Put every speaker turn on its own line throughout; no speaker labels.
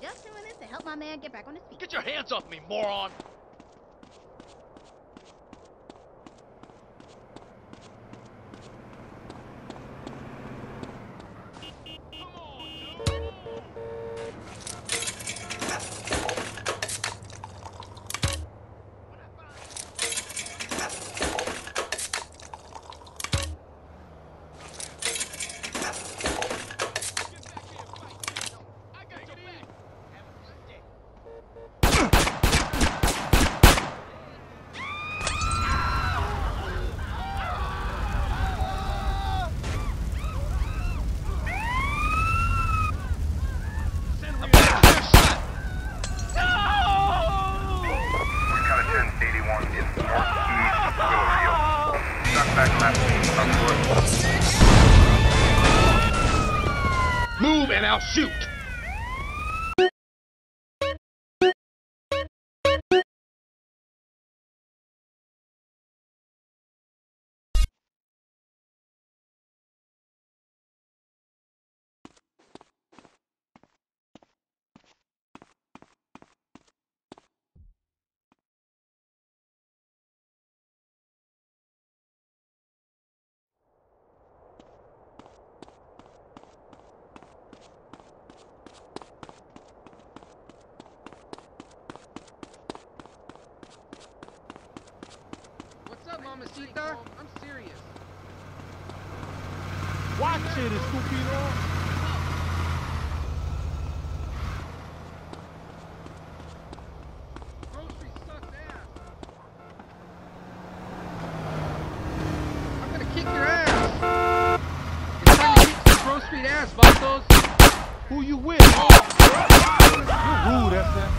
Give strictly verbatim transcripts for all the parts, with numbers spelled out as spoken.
Just doing this to help my man get back on his feet.
Get your hands off me, moron! Move and I'll shoot!
Mamacita, I'm serious.
Watch it, estúpido.
Grocery sucks ass. I'm gonna kick your ass. It's time to kick some grocery ass, vatos.
Who you with? Oh. You're rude, that's that.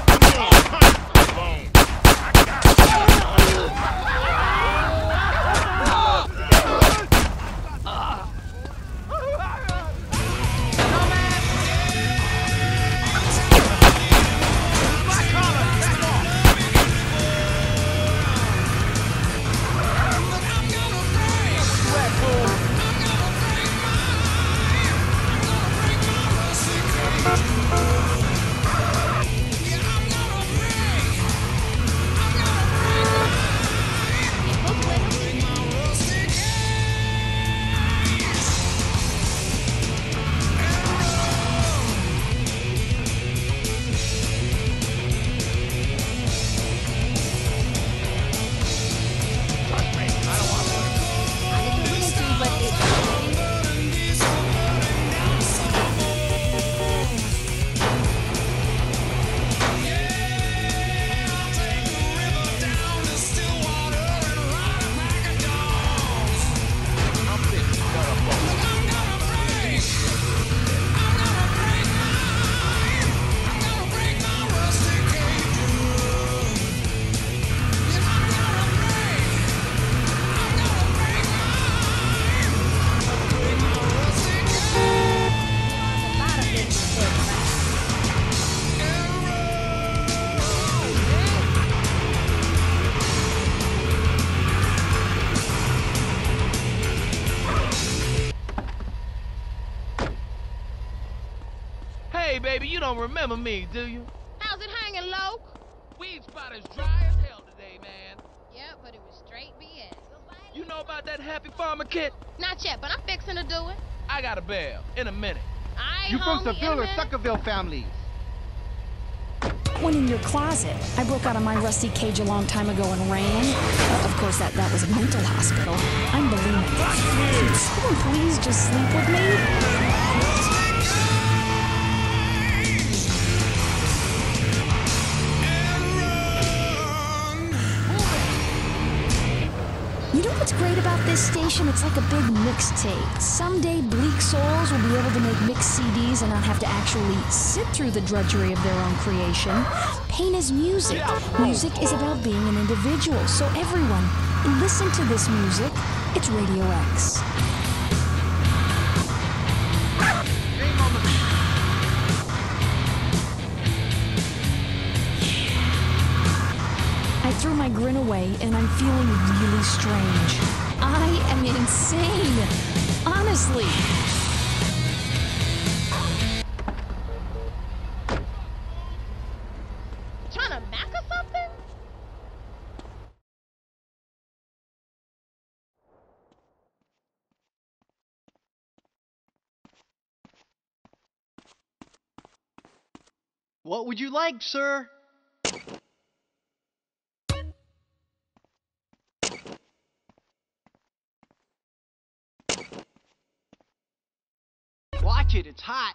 Hey, baby, you don't remember me, do you?
How's it hanging, Loke?
Weed spot is dry as hell today, man.
Yeah, but it was straight B S.
You know about that Happy Farmer kit?
Not yet, but I'm fixing to do it.
I got a bail in a minute.
I ain't
You from
homie,
Seville or
in a minute.
Suckerville families?
One in your closet. I broke out of my rusty cage a long time ago and ran. Uh, of course, that, that was a mental hospital. I'm bulimic. Can someone please just sleep with me? You know what's great about this station? It's like a big mixtape. Someday Bleak Souls will be able to make mixed C Ds and not have to actually sit through the drudgery of their own creation. Pain is music. Music is about being an individual. So everyone, listen to this music. It's Radio X. I threw my grin away and I'm feeling really strange. I am insane. Honestly.
What would you like, sir? Watch it, it's hot.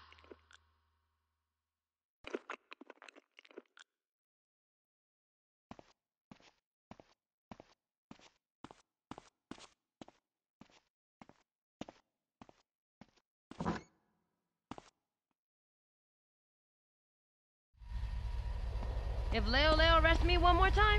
If Leo Leo arrests me one more time,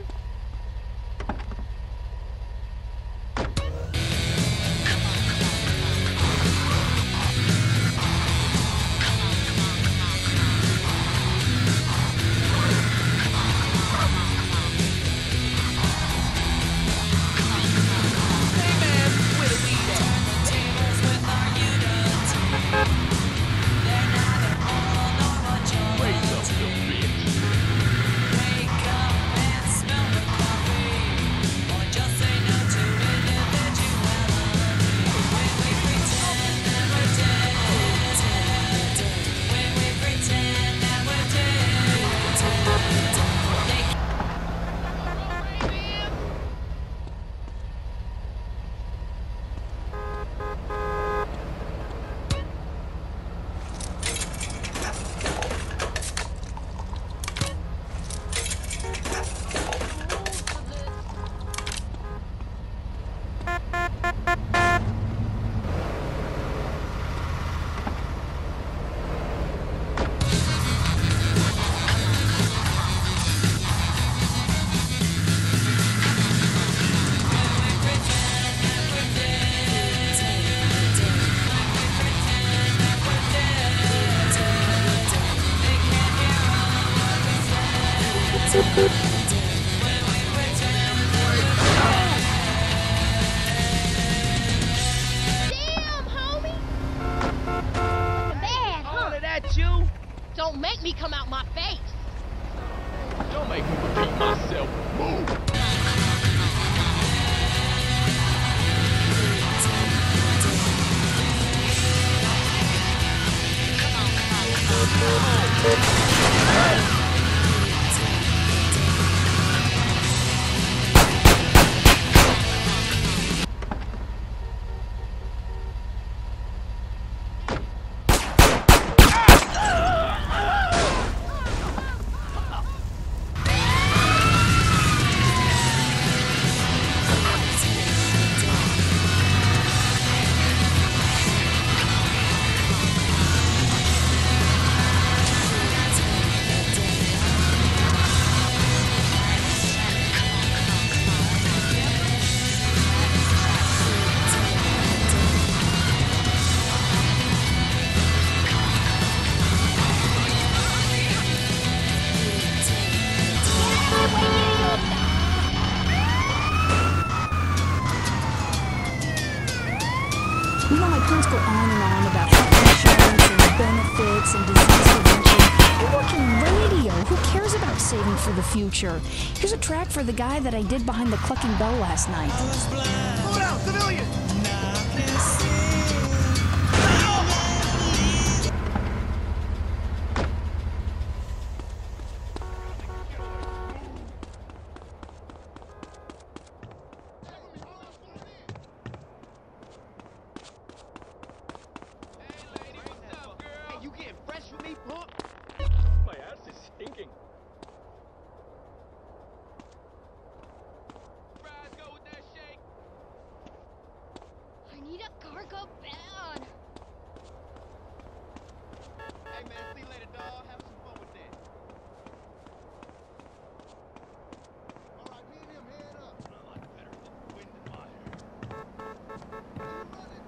Damn, homie! Bad, huh?
All of that you?
Don't make me come out my face.
Don't make me repeat myself. Move!
You know, my parents go on and on about health insurance and benefits and disease prevention. I work in radio. Who cares about saving for the future? Here's a track for the guy that I did behind the clucking bell last night.
Slow down, civilian! You getting fresh with me, punk?
My ass is stinking.
Fries go with that shake.
I need a cargo bed.
Hey man, see you later, dog. Have some fun with that. Alright, me and him head up. I like better than wind in my hair.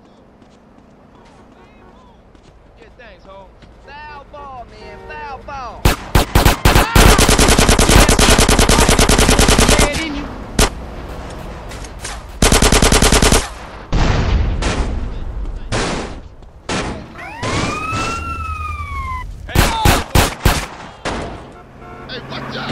Yeah, thanks, Holmes.
Foul ball, man. Foul ball. Man in you.
Hey, watch out!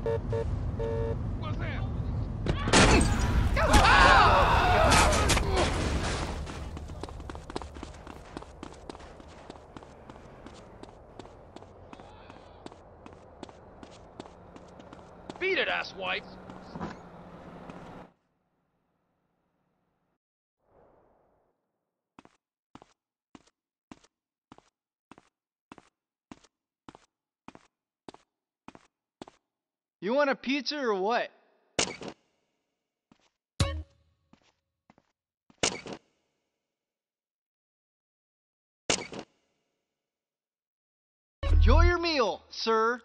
What's that?
Beat it, asswipe!
You want a pizza or what? Enjoy your meal, sir.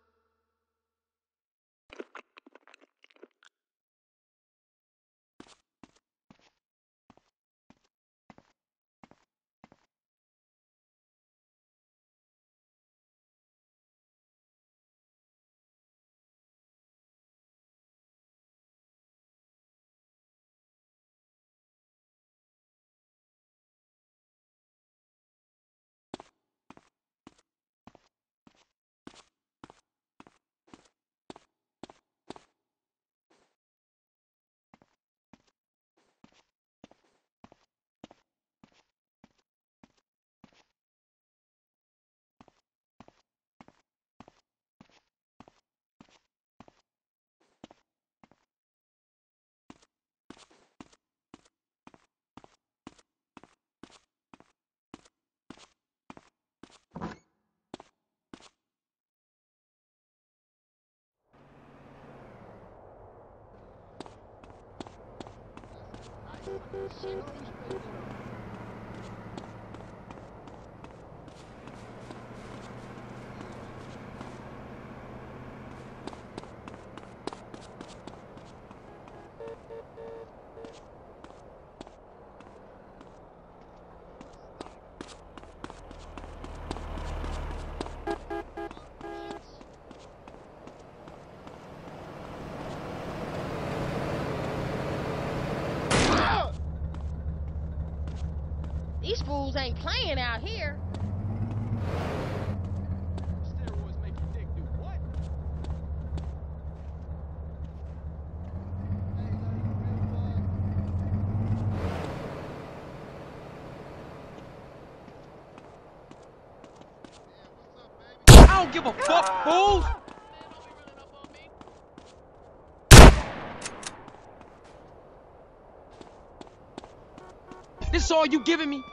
These fools ain't playing out here.
Steroids make your dick do what?
I don't give a fuck, fools! This all you giving me?